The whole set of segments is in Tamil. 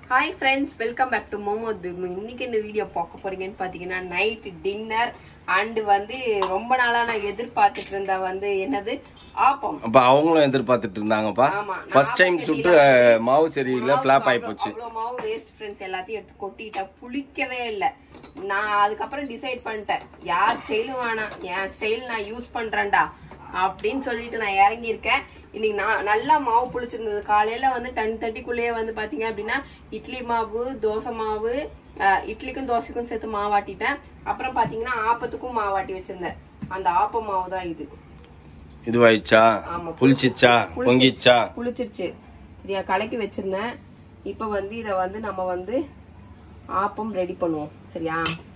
Hi friends, welcome back to Momo Babyma. இன்னைக்கு இந்த வீடியோ பார்க்க போறீங்கன்னு பாத்தீங்கன்னா நைட் டின்னர் அண்ட் வந்து ரொம்ப நாளா நான் எதிர்பார்த்துட்டு இருந்தா வந்து என்னது ஆப்பம். அப்ப அவங்களும் எதிர்பார்த்துட்டு இருந்தாங்கப்பா. ஃபர்ஸ்ட் டைம் சுட்டு மாவு சரியில்லை, ஃபிளாப் ஆயி போச்சு. அவ்வளவு மாவு வேஸ்ட் ஃப்ரெண்ட்ஸ், எல்லாத்தையும் எடுத்து கொட்டிட்டா புளிக்கவே இல்லை. நான் அதுக்கப்புறம் டிசைட் பண்ணிட்டேன், யார் ஸ்டைலும் வேணாம், என் ஸ்டைல் நான் யூஸ் பண்றேன்டா அப்படின்னு சொல்லிட்டு நான் இறங்கி இருக்கேன். இன்னைக்கு நான் நல்லா மாவு புளிச்சிருந்தது. காலையில வந்து 10:30 வந்து பாத்தீங்க அப்படின்னா இட்லி மாவு, தோசை மாவு, இட்லிக்கும் தோசைக்கும் சேர்த்து மாவாட்டிட்டேன். அப்புறம் பாத்தீங்கன்னா ஆப்பத்துக்கும் மாவாட்டி வச்சிருந்தேன். அந்த ஆப்ப மாவு தான் இது. இதுவாயிச்சா? புளிச்சிச்சா? பொங்கிச்சா? புளிச்சிருச்சு. சரியா, கலக்கி வச்சிருந்தேன். இப்ப வந்து இத வந்து நம்ம வந்து ஆப்பம் ரெடி பண்ணுவோம். சரியா,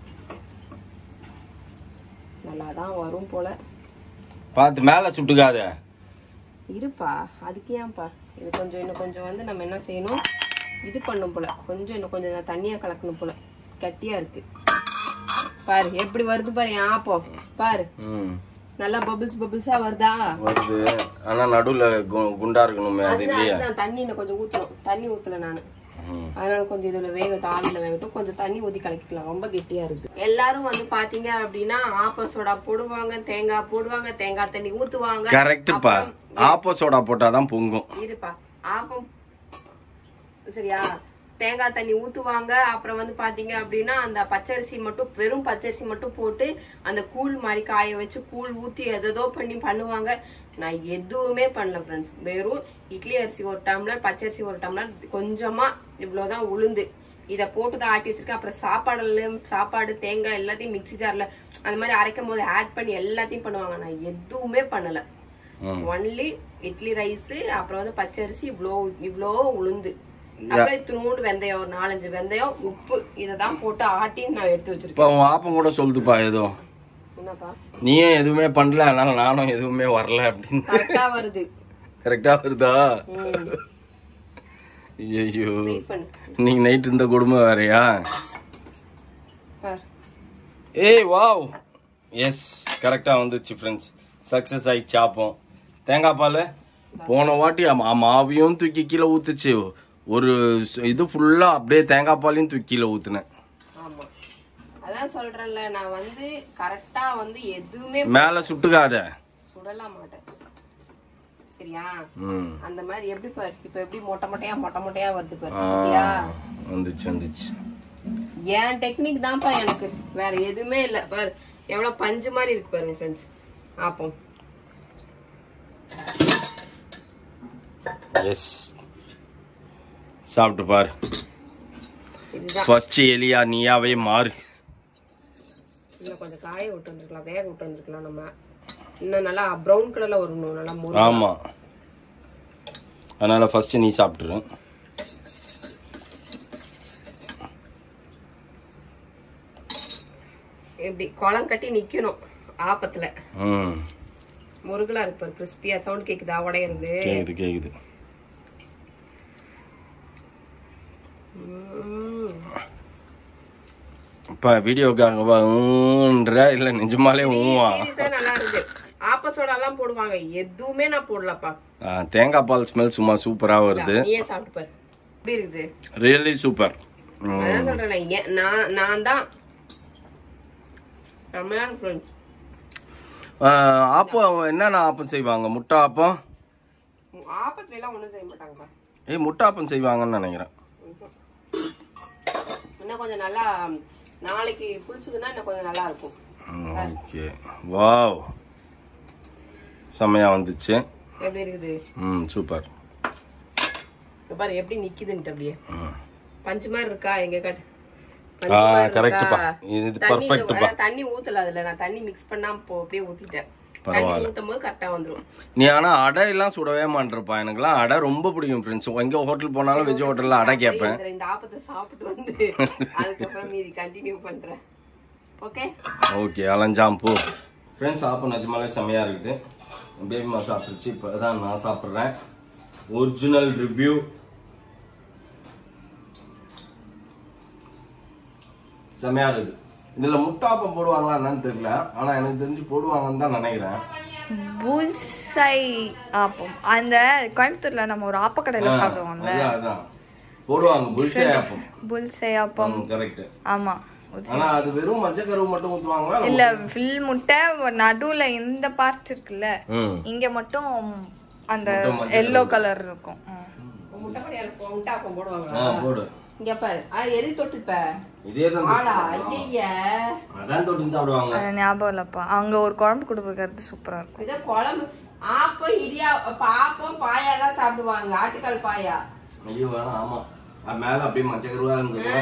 நல்லாதான் வரும் போல. பார்த்து மேல சுட்டுக்காத இருப்பா, அதுக்கு ஏன்பா? இது கொஞ்சம் இன்னும் கொஞ்சம் வந்து நம்ம என்ன செய்யணும், இது பண்ணும் போல. கொஞ்சம் இன்னும் கொஞ்சம் தண்ணியா கலக்கணும் போல, கட்டியா இருக்கு. பாரு எப்படி வருது பாரு ஆப்பம். பாரு நல்லா பபிள்ஸ் பபிள்ஸா வருதா? வருது. ஆனா நடுவுல குண்டா இருக்கணுமே, அது இல்லையா? தண்ணி இன்னும் கொஞ்சம் ஊத்தணும். தண்ணி ஊத்தல நானு, அதனால கொஞ்சம் இதுல வேகட்டும், ஆவில வேகட்டும். கொஞ்சம் தண்ணி ஊத்தி கலக்கிக்கலாம், ரொம்ப கெட்டியா இருக்கு. எல்லாரும் வந்து பாத்தீங்க அப்படின்னா ஆப்ப சோடா போடுவாங்க, தேங்காய் போடுவாங்க, தேங்காய் தண்ணி ஊத்துவாங்க. கரெக்ட்பா, ஆப்ப சோடா போட்டாதான் பொங்கும். இருப்பா, ஆப்பம் சரியா, தேங்காய் தண்ணி ஊத்துவாங்க. அப்புறம் வந்து பாத்தீங்க அப்படின்னா அந்த பச்சரிசி மட்டும், வெறும் பச்சரிசி மட்டும் போட்டு அந்த கூழ் மாதிரி காய வச்சு கூழ் ஊத்தி எதோ பண்ணி பண்ணுவாங்க. நான் எதுவுமே பண்ணல ஃப்ரெண்ட்ஸ். வெறும் இட்லி அரிசி ஒரு டம்ளர், பச்சரிசி ஒரு டம்ளர், கொஞ்சமா இவ்வளவுதான் உளுந்து, இத போட்டுதான் ஆட்டி வச்சிருக்கேன். அப்புறம் சாப்பாடு தேங்காய் எல்லாத்தையும் மிக்ஸி ஜார்ல அந்த மாதிரி அரைக்கும் போது ஆட் பண்ணி எல்லாத்தையும் பண்ணுவாங்க. நான் எதுவுமே பண்ணல. ஒன்லி இட்லி ரைஸ், அப்புறம் வந்து பச்சரிசி, இவ்வளோ உளுந்து, அப்புறம் இத்தினூண்டு வெந்தயம், ஒரு 4-5 வெந்தயம், உப்பு, இததான் போட்டு ஆட்டி நான் எடுத்து வச்சிருக்கேன். ஆப்பம் கூட சொல்லுதுப்பா ஏதோ. என்னப்பா, நீயே எதுவுமே பண்ணல, அதனால நானும் எதுவுமே வரல அப்படின்னு. கரெக்டா வருது. கரெக்டா வருதா? ஐயோ, நீங்க நைட் இந்த கொடுமை வேறையா? ஏய் வாவ், எஸ் கரெக்டா வந்துச்சு ஃப்ரெண்ட்ஸ். சக்சஸ் ஆயிடுச்சு ஆப்பம். தேங்காய் பால் போன வாட்டி மாவையும் தூக்கி கீழே ஊத்துச்சு. ஒரு இது ஃபுல்லா அப்படியே தேங்காய் பாலையும் தூக்கி கீழே ஊத்துனேன். அதான் சொல்றேன்ல, நான் வந்து கரெக்டா வந்து எதுவுமே மேல சுட்டுக்காத, சுடலாம் மாட்டேன். சரியா, அந்த மாதிரி எப்படி பாரு, இப்ப எப்படி மொட்டை மொட்டையா வருது பாரு. வந்துச்சு. என் டெக்னிக் தான்ப்பா எனக்கு, வேற எதுவுமே இல்ல. பாரு எவ்வளவு பஞ்சு மாதிரி இருக்கு பாருங்க ஃப்ரெண்ட்ஸ் ஆப்பம். எஸ், சாப்பிட்டு பாரு. ஃபர்ஸ்ட் எலியா நீயாவே மாறு. இன்னும் கொஞ்சம் காய விட்டு வந்துருக்கலாம், வேக விட்டு வந்துருக்கலாம். நம்ம இன்னும் நல்லா ப்ரௌன் கலர்ல வரணும், நல்லா மொறு. ஆமா, அதனால ஃபர்ஸ்ட் நீ சாப்பிட்டுரு. எப்படி குளம் கட்டி நிக்கணும் ஆப்பத்துல. முருகலா இருக்கு, கிறிஸ்பியா. சவுண்ட் கேக்குதா? உடையிறது கேக்குது. இப்ப வீடியோக்காக இல்ல நிஜமாலே ஊவா நல்லா இருக்கு. ஆப்ப சோடா எல்லாம் போடுவாங்க, எதுவுமே நான் போடலப்பா. தேங்காய் பால் ஸ்மெல் சும்மா சூப்பரா வருது. நீயே சாப்பிட்டு பாரு எப்படி இருக்குது. Really super. அதான் சொல்றேன், நான் தான் ஆப்பம். என்னென்ன ஆப்பம் செய்வாங்க? முட்டை ஆப்பம். ஆப்பத்துல எல்லாம் ஒண்ணும் செய்ய மாட்டாங்கப்பா. முட்டை ஆப்பம் செய்வாங்கன்னு நினைக்கிறேன். இன்னும் கொஞ்சம் நல்லா நாளைக்கு புளிச்சதுன்னா இன்னும் கொஞ்சம் நல்லா இருக்கும். ஓகே, வாவ், செமையா வந்துச்சு. எப்படி இருக்குது? சூப்பர். பாரு எப்படி நிக்குதுன்னு. அப்படியே பஞ்சு மாதிரி இருக்கா? எங்க காட்டு. தண்ணி ஊத்தல அதுல, நான் தண்ணி மிக்ஸ் பண்ணாம அப்படியே ஊத்திட்டேன். தண்ணி ஊத்தும் போது கரெக்டா வந்துரும். நீ ஆனா அடை எல்லாம் சுடவே மாட்டேப்பா. எனக்குலாம் அடை ரொம்ப பிடிக்கும் ஃப்ரெண்ட்ஸ். எங்க ஹோட்டல் போனாலும் வெஜ் ஹோட்டல்ல அடை கேட்பேன். 2 ஆப்பத்தை சாப்பிட்டு வந்து அதுக்கப்புறம் மீதி கண்டினியூ பண்றேன். Okay, அலஞ்சாம்பூ friends. ஆப்பம் நிஜமாலே செமையா இருக்குது. பேபிமா சாப்பிட்டுச்சு, இப்பதான் நான் சாப்பிட்றேன். Original review. செமையா இருக்கு. இதுல முட்டாப்பம் போடுவாங்களா என்னன்னு தெரியல, ஆனா எனக்கு தெரிஞ்சு போடுவாங்கன்னு தான் நினைக்கிறேன். புல்சை ஆப்பம் அந்த கோயம்புத்தூர்ல நம்ம ஒரு ஆப்பக்கடையில சாப்பிடுவோம்ல, போடுவாங்க புல்சே ஆப்பம். புல்சே ஆப்பம் கரெக்ட். ஆமா. ஆனா அது வெறும் மஞ்சள் கருவு மட்டும் ஊத்துவாங்களா இல்ல ஃபில் முட்டை நடுவுல இந்த பார்ட் இருக்குல்ல இங்க மட்டும் அந்த yellow கலர் இருக்கும். முட்டை கடையில முட்டை ஆப்பம் போடுவாங்க. போடு. இங்க பாரு. எது தொட்டுப்ப? இதேதான். ஆளா ஐயா. அதான் தொட்டு சாப்பிடுவாங்க. ஞாபகம் இல்லப்பா. அங்க ஒரு குழம்பு கொடுக்கறது சூப்பரா இருக்கும். இத குழம்பு ஆப்பம் இடியா ஆப்பம் பாயா தான் சாப்பிடுவாங்க. ஆட்டுக்கால் பாயா. ஐயோ வேணாம். ஆமா அது மேல அப்படியே மஞ்சள் கருவா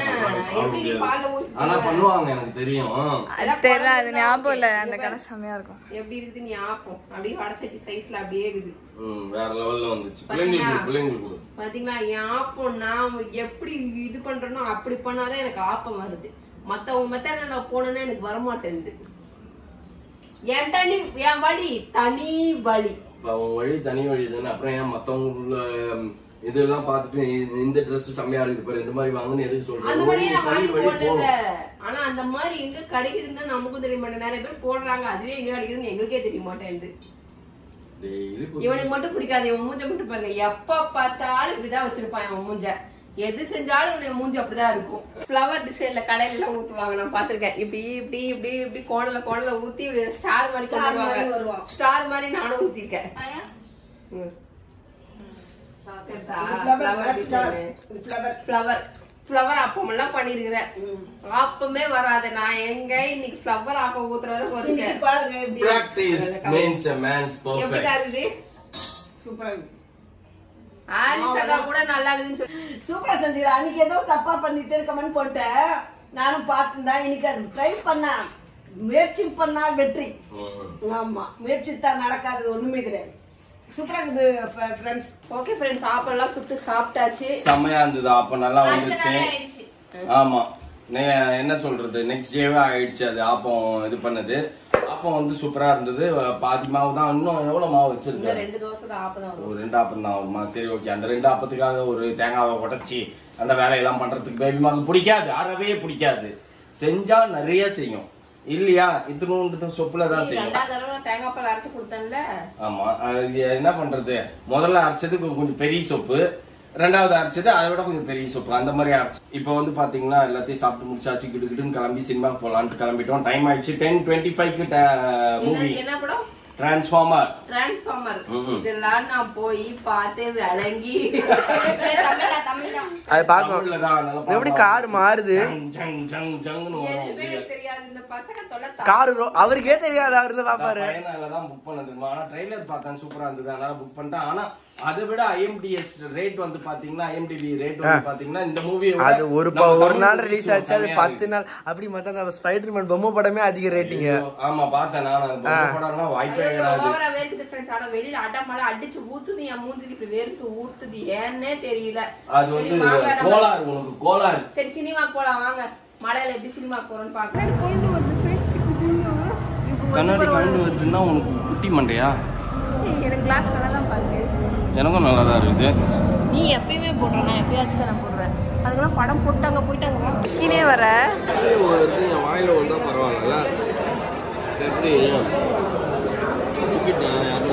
ஆனா பண்ணுவாங்க எனக்கு தெரியும். தெரியல அது ஞாபகம் இல்ல. அந்த கடை செமையா இருக்கும். எப்படி இருக்குது நீ ஆப்பம் அப்படியே வடசட்டி சைஸ்ல அப்படியே இருக்குது. வேற லெவல்ல வந்துச்சு. பிள்ளைங்களுக்கு பாத்தீங்களா என் ஆப்பம் நான் எப்படி இது பண்றேனோ அப்படி பண்ணாதான் எனக்கு ஆப்பம் வருது. மத்தவங்க மெத்தட நான் போனேன்னா எனக்கு வரமாட்டேங்குது. என் தனி என் வழி தனி வழி. அவங்க வழி தனி வழி தானே. அப்புறம் ஏன் மத்தவங்க இதெல்லாம் பாத்துட்டு இந்த ட்ரெஸ் செம்மையா இருக்கு பாரு இந்த மாதிரி வாங்குன்னு எதுக்கு சொல்றேன். அந்த மாதிரி நான் வாங்கி போடல. ஆனா அந்த மாதிரி எங்க கிடைக்குதுன்னு நமக்கும் தெரிய மாட்டேன். நிறைய பேர் போடுறாங்க. அதுவே எங்க கிடைக்குதுன்னு எங்களுக்கே தெரிய மாட்டேங்குது. இவனுக்கு மட்டும் பிடிக்காது. இவன் மூஞ்ச மட்டும் பாருங்க. எப்ப பார்த்தாலும் இப்படிதான் வச்சிருப்பான் இவன் மூஞ்ச. எது செஞ்சாலும் இவன் மூஞ்சி அப்படிதான் இருக்கும். ஃபிளவர் டிசைன்ல கடையில எல்லாம் ஊத்துவாங்க. நான் பாத்திருக்கேன். இப்படி இப்படி இப்படி இப்படி கோணல ஊத்தி இப்படி ஸ்டார் மாதிரி கொண்டு ஸ்டார் மாதிரி நானும் ஊத்திருக்கேன். ஃப்ளவர் அப்பம் எல்லாம் பண்ணிருக்கிறேன். அப்பமே வராது. நான் எங்க இன்னைக்கு ஃப்ளவர் அப்பம் ஊத்துறத போறீங்க பாருங்க. Practice means a man's perfect. எப்படி இருக்குது? சூப்பரா இருக்கு. ஆலிசகா கூட நல்லா இருக்குன்னு சொல்லி சூப்பரா செஞ்சிரா. அன்னைக்கு ஏதோ தப்பா பண்ணிட்டு கமெண்ட் போட்டேன். நானும் பார்த்துதான். இன்னைக்கு அது ட்ரை பண்ணா முயற்சி பண்ணா வெற்றி. ஆமா முயற்சி தான் நடக்காது ஒண்ணுமே கிடையாது. சூப்பரா இருக்குது ஃப்ரெண்ட்ஸ். ஓகே ஃப்ரெண்ட்ஸ் ஆப்பெல்லாம் சுட்டு சாப்பிட்டாச்சு. செமையா இருந்தது. அப்ப நல்லா வந்துச்சு. ஆமா என்ன சொல்றது நெக்ஸ்ட் டேவே ஆயிடுச்சு. அது ஆப்பம் இது பண்ணது. ஆப்பம் வந்து சூப்பரா இருந்தது. பாதி மாவு தான். இன்னும் எவ்வளவு மாவு வச்சிருக்கேன்? 2 தோசை தான் ஆப்பம் தான். ஒரு 2 ஆப்பம் தான் வருமா? சரி ஓகே. அந்த 2 ஆப்பத்துக்காக ஒரு தேங்காவை உடைச்சி அந்த வேலையெல்லாம் பண்றதுக்கு பேபிமாக்கு பிடிக்காது. அறவே பிடிக்காது. செஞ்சா நிறைய செய்யும் இல்லையா? இத்தனோண்டு சொப்புல தான் செய்யும். தேங்காய் பால் அரைச்சு கொடுத்தேன்ல. ஆமா என்ன பண்றது? முதல்ல அரைச்சது கொஞ்சம் பெரிய சொப்பு. ரெண்டாவது அரைச்சது அதை விட கொஞ்சம் பெரிய சொப்பு. அந்த மாதிரி அரைச்சு இப்ப வந்து பாத்தீங்கன்னா எல்லாத்தையும் சாப்பிட்டு முடிச்சாச்சு. கிட்டுக்கிட்டுன்னு கிளம்பி சினிமாக்கு போலான்ட்டு கிளம்பிட்டோம். டைம் ஆயிடுச்சு. 10:25 மூவி என்ன படம்? டிரான்ஸ்ஃபார்மர். இதெல்லாம் நான் போய் பார்த்து விளங்கி அது பாக்கணும். எப்படி கார் மாறுது தெரியாது. இந்த பசங்க தொலை காரு அவருக்கே தெரியாது. அவரு பாப்பாரு. தான் புக் பண்ணது. ஆனா ட்ரெய்லர் பார்த்தேன் சூப்பரா இருந்தது. அதனால புக் பண்ணிட்டேன். ஆனா அதை விட IMDS ரேட் வந்து பாத்தீங்கன்னா IMDb ரேட் வந்து பாத்தீங்கன்னா இந்த மூவி அது ஒரு நாள் ரிலீஸ் ஆச்சு. அது 10 நாள் அப்படி மத்த ஸ்பைடர்மேன் பொம்மை படமே அதிக ரேட்டிங். ஆமா பார்த்தேன் நான். பொம்மை படம்னா வாய்ப்பே கிடையாது. ஓவரா வேர்க்குது ஃப்ரெண்ட்ஸ். ஆனா வெளியில அடமலை அடிச்சு ஊத்துது. என் மூஞ்சிக்கு இப்படி வேர்த்து ஊத்துது ஏன்னே தெரியல. அது வந்து கோளாறு. உனக்கு கோளாறு. சரி சினிமாக்கு போலாம் வாங்க. மலையில எப்படி சினிமாக்கு போறோம்னு பாக்க. கண்ணாடி கலந்து வருதுன்னா உனக்கு குட்டி மண்டையா? எனக்கு கிளாஸ் நல்லா தான் பாருங்க. எனக்கும் நல்லா தான் இருக்குது. நீ எப்பயுமே போடுற. நான் எப்பயாச்சும் தான் நான் போடுறேன். அதுக்கெல்லாம் படம் போட்டாங்க போயிட்டாங்க. கீழே வர என் வாயில வந்தா பரவாயில்ல. எப்படி